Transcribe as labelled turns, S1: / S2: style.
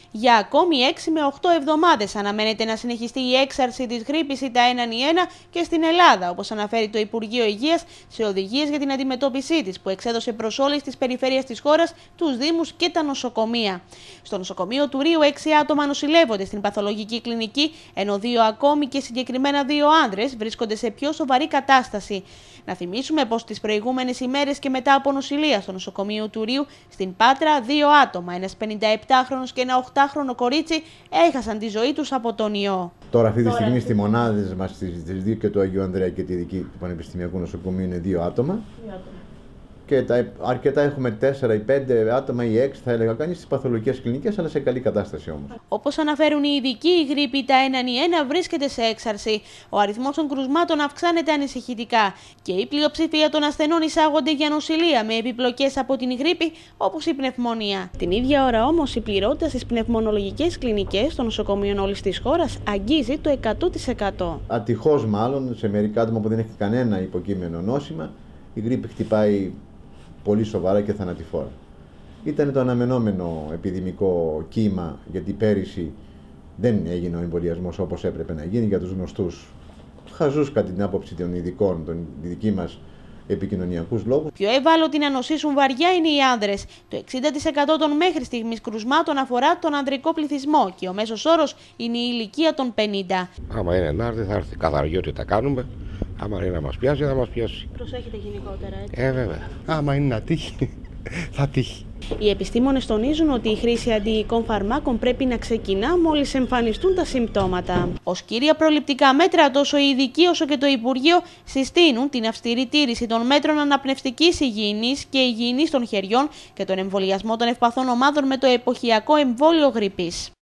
S1: Για ακόμη 6 με 8 εβδομάδες αναμένεται να συνεχιστεί η έξαρση της γρίπης ΙΤΑ 1N1 και στην Ελλάδα, όπως αναφέρει το Υπουργείο Υγείας σε οδηγίες για την αντιμετώπιση της, που εξέδωσε προς όλες τις περιφέρειες της χώρας, τους Δήμους και τα νοσοκομεία. Στο νοσοκομείο του Ρείου 6 άτομα νοσηλεύονται στην παθολογική κλινική, ενώ 2 ακόμη και συγκεκριμένα 2 άνδρες βρίσκονται σε πιο σοβαρή κατάσταση. Να θυμίσουμε πως τις προηγούμενες ημέρες και μετά από νοσηλεία στο νοσοκομείο του Ρείου, στην Πάτρα, 2 άτομα, ένας 57χρονος και ένα 8χρονο κορίτσι, έχασαν τη ζωή τους από τον ιό.
S2: Τώρα αυτή τη στιγμή στις μονάδες μας, στις 2 και του Αγίου Ανδρέα και τη δική του Πανεπιστημιακού Νοσοκομείου είναι 2 άτομα. Και αρκετά έχουμε 4 ή 5 άτομα ή 6, θα έλεγα κανείς, στις παθολογικές κλινικές, αλλά σε καλή κατάσταση όμως.
S1: Όπως αναφέρουν οι ειδικοί, η γρίπη ΙΤΑ 1N1 βρίσκεται σε έξαρση. Ο αριθμός των κρουσμάτων αυξάνεται ανησυχητικά και η πλειοψηφία των ασθενών εισάγονται για νοσηλεία με επιπλοκές από την γρίπη, όπως η πνευμονία. Την ίδια ώρα όμως, η πληρότητα στις πνευμονολογικές κλινικές των νοσοκομείων όλης της χώρας αγγίζει το 100%.
S2: Ατυχώς, μάλλον, σε μερικά άτομα που δεν έχει κανένα υποκείμενο νόσημα, η γρίπη χτυπάει πολύ σοβαρά και θανατηφόρα. Ήταν το αναμενόμενο επιδημικό κύμα, γιατί πέρυσι δεν έγινε ο εμβολιασμός όπως έπρεπε να γίνει για τους γνωστούς χαζούς, κατά την άποψη των ειδικών, των δική μας επικοινωνιακούς λόγους.
S1: Πιο ευάλωτοι να νοσήσουν βαριά είναι οι άνδρες. Το 60% των μέχρι στιγμής κρουσμάτων αφορά τον ανδρικό πληθυσμό και ο μέσος όρος είναι η ηλικία των 50.
S3: Άμα είναι να έρθει, θα έρθει. Καθαριότητα τα κάνουμε. Άμα είναι να μας πιάσει, θα μας πιάσει.
S1: Προσέχετε γενικότερα, έτσι.
S3: Βέβαια.
S4: Άμα είναι να τύχει, θα τύχει.
S1: Οι επιστήμονες τονίζουν ότι η χρήση αντιϊκών φαρμάκων πρέπει να ξεκινά μόλις εμφανιστούν τα συμπτώματα. Ως κύρια προληπτικά μέτρα, τόσο οι ειδικοί όσο και το Υπουργείο συστήνουν την αυστηρή τήρηση των μέτρων αναπνευστικής υγιεινής και υγιεινής των χεριών και τον εμβολιασμό των ευπαθών ομάδων με το εποχιακό εμβόλιο γρίπης.